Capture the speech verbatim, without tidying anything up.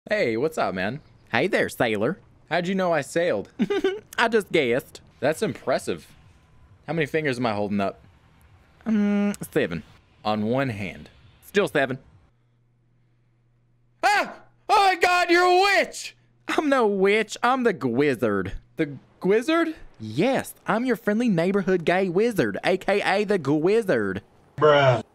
Hey, what's up, man? Hey there, sailor. How'd you know I sailed? I just guessed. That's impressive. How many fingers am I holding up? Um, seven. On one hand. Still seven. Ah! Oh my god, you're a witch! I'm no witch. I'm the Gwizzard. The Gwizzard? Yes, I'm your friendly neighborhood gay wizard, aka the Gwizzard. Bruh.